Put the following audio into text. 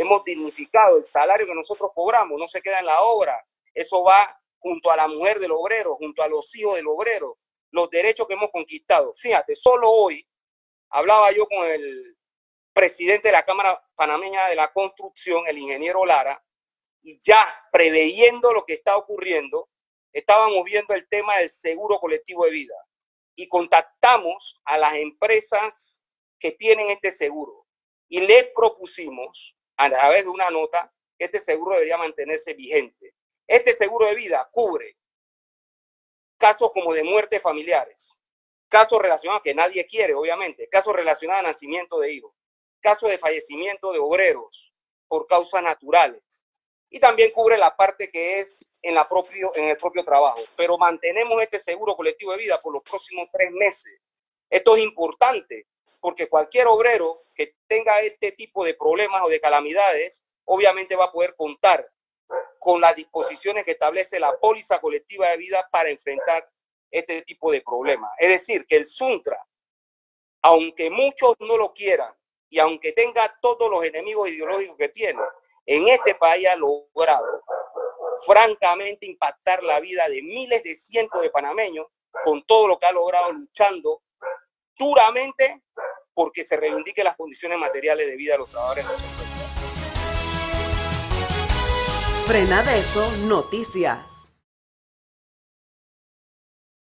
hemos dignificado el salario que nosotros cobramos, no se queda en la obra, eso va junto a la mujer del obrero, junto a los hijos del obrero, los derechos que hemos conquistado. Fíjate, solo hoy hablaba yo con el presidente de la Cámara Panameña de la Construcción, el ingeniero Lara, y ya preveyendo lo que está ocurriendo, estábamos viendo el tema del seguro colectivo de vida y contactamos a las empresas que tienen este seguro y les propusimos a través de una nota que este seguro debería mantenerse vigente. Este seguro de vida cubre casos como de muertes familiares, casos relacionados que nadie quiere, obviamente, casos relacionados a nacimiento de hijos, casos de fallecimiento de obreros por causas naturales. Y también cubre la parte que es en el propio trabajo. Pero mantenemos este seguro colectivo de vida por los próximos 3 meses. Esto es importante porque cualquier obrero que tenga este tipo de problemas o de calamidades, obviamente va a poder contar con las disposiciones que establece la póliza colectiva de vida para enfrentar este tipo de problemas. Es decir, que el Suntra, aunque muchos no lo quieran y aunque tenga todos los enemigos ideológicos que tiene, en este país ha logrado francamente impactar la vida de miles de cientos de panameños con todo lo que ha logrado luchando duramente porque se reivindiquen las condiciones materiales de vida de los trabajadores nacionales. Frenadeso Noticias.